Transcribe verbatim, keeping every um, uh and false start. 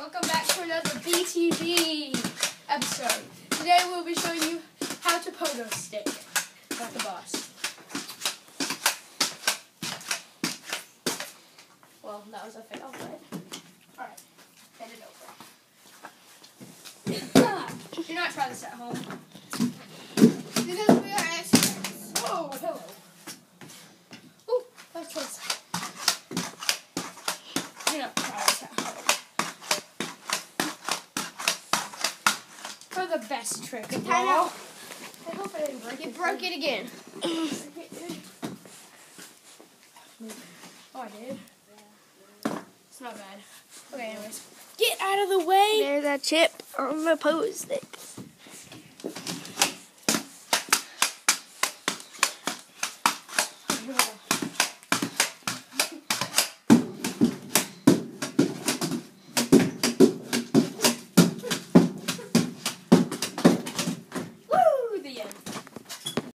Welcome back to another B T V episode. Today we'll be showing you how to pogo stick. Not the boss. Well, that was a fail, but alright. Hand it over. Do not try this at home. Because we are experts. Oh, hello. Oh, let's try this. Do not try this at home. For the best trick of Time all. out. I hope I didn't break You it. broke it again. Oh, I did? It's not bad. Okay, anyways. Get out of the way. There's that chip on the pogo stick.